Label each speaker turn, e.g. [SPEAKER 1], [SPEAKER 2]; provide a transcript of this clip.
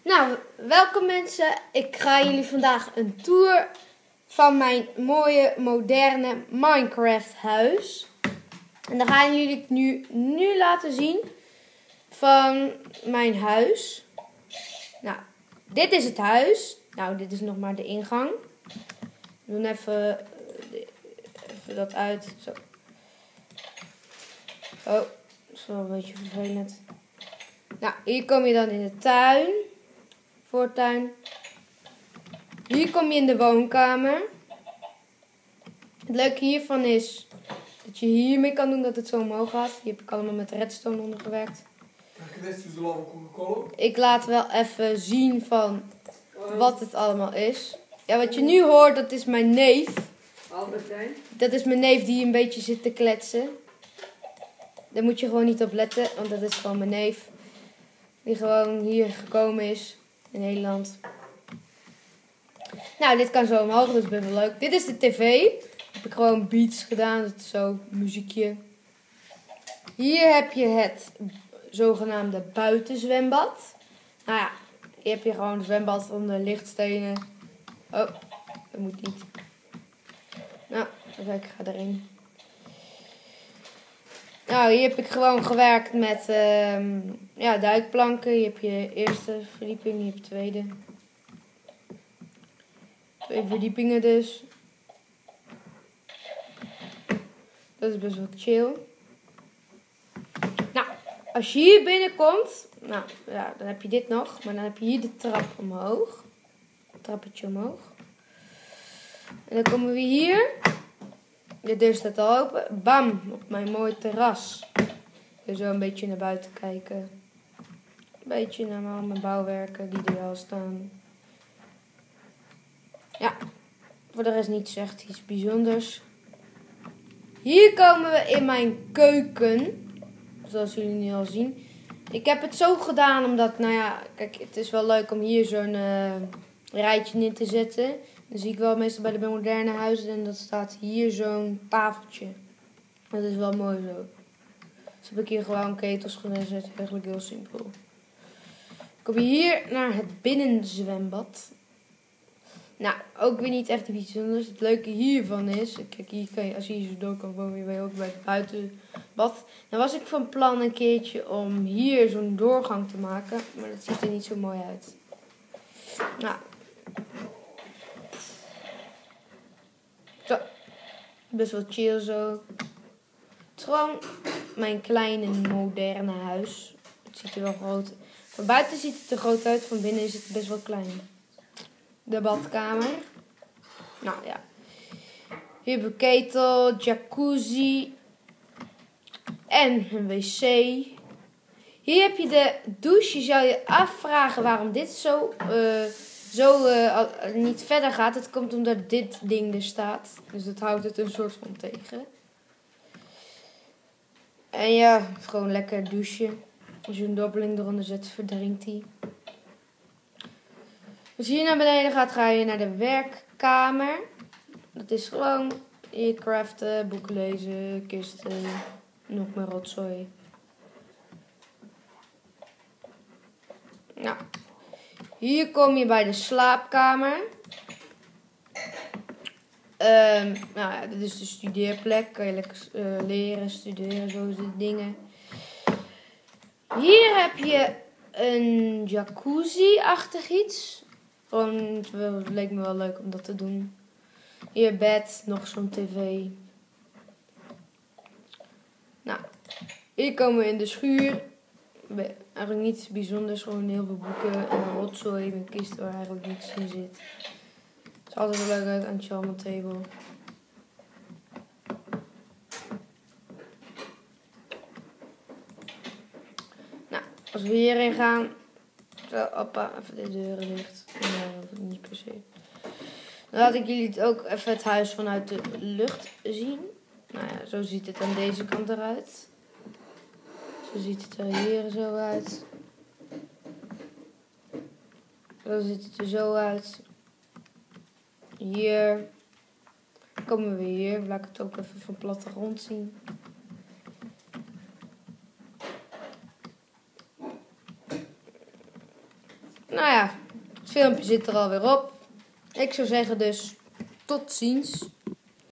[SPEAKER 1] Nou, welkom mensen. Ik ga jullie vandaag een tour van mijn mooie, moderne Minecraft huis. En dan gaan jullie nu laten zien van mijn huis. Nou, dit is het huis. Nou, dit is nog maar de ingang. We doen even dat uit. Zo. Oh, dat is wel een beetje vervelend. Nou, hier kom je dan in de tuin. Voortuin. Hier kom je in de woonkamer. Het leuke hiervan is dat je hiermee kan doen dat het zo omhoog gaat. Hier heb ik allemaal met redstone ondergewerkt. Ik laat wel even zien van wat het allemaal is. Ja, wat je nu hoort, dat is mijn neef. Dat is mijn neef die een beetje zit te kletsen. Daar moet je gewoon niet op letten, want dat is gewoon mijn neef. Die gewoon hier gekomen is in Nederland. Nou, dit kan zo omhoog, dat is best wel leuk. Dit is de tv. Heb ik gewoon beats gedaan, dat is zo muziekje. Hier heb je het zogenaamde buitenzwembad. Nou ja, hier heb je gewoon een zwembad onder lichtstenen. Oh, dat moet niet. Nou, ik ga erin. Nou, hier heb ik gewoon gewerkt met duikplanken. Hier heb je eerste verdieping, hier heb je tweede. 2 verdiepingen dus. Dat is best wel chill. Nou, als je hier binnenkomt, nou ja, dan heb je dit nog. Maar dan heb je hier de trap omhoog. Trappetje omhoog. En dan komen we hier. De deur staat al open. Bam, op mijn mooie terras. Dus zo een beetje naar buiten kijken. Een beetje naar mijn bouwwerken die er al staan. Ja, voor de rest niet echt iets bijzonders. Hier komen we in mijn keuken. Zoals jullie nu al zien. Ik heb het zo gedaan omdat, nou ja, kijk, het is wel leuk om hier zo'n rijtje neer te zetten. Dan zie ik wel meestal bij de moderne huizen en dat staat hier zo'n tafeltje. Dat is wel mooi zo. Dus heb ik hier gewoon ketels gezet. Eigenlijk heel simpel. Ik kom hier naar het binnenzwembad. Nou, ook weer niet echt iets bijzonders. Het leuke hiervan is, kijk, hier kan je, als je hier zo door kan wonen, ben je ook bij het buitenbad. Dan was ik van plan een keertje om hier zo'n doorgang te maken, maar dat ziet er niet zo mooi uit. Nou. Zo. Best wel chill zo. Het is gewoon mijn kleine moderne huis. Het ziet er wel groot. Van buiten ziet het er groot uit, van binnen is het best wel klein. De badkamer. Nou ja. Hier heb ik een ketel, jacuzzi en een wc. Hier heb je de douche. Je zou je afvragen waarom dit zo niet verder gaat. Het komt omdat dit ding er staat. Dus dat houdt het een soort van tegen. En ja, gewoon lekker douchen. Als je een dobbeling eronder zet, verdrinkt hij. Als je hier naar beneden gaat, ga je naar de werkkamer. Dat is gewoon hier craften, boeken lezen, kisten, nog meer rotzooi. Nou, hier kom je bij de slaapkamer. Nou ja, dit is de studeerplek. Kan je lekker leren, studeren, zo soort dingen. Hier heb je een jacuzzi-achtig iets. Gewoon, het leek me wel leuk om dat te doen. Hier bed, nog zo'n tv. Nou, hier komen we in de schuur. Eigenlijk niets bijzonders, gewoon heel veel boeken en een rotzooi met kisten waar eigenlijk niks in zit. Het is altijd wel leuk uit aan Charmant Table. Nou, als we hierin gaan. Zo, oppa, even de deuren dicht. Nee, niet per se. Dan laat ik jullie het ook even het huis vanuit de lucht zien. Nou ja, zo ziet het aan deze kant eruit. Zo ziet het er hier zo uit. Zo ziet het er zo uit. Hier. Komen we hier. Laat ik het ook even van plattegrond zien. Nou ja, het filmpje zit er alweer op. Ik zou zeggen dus, tot ziens.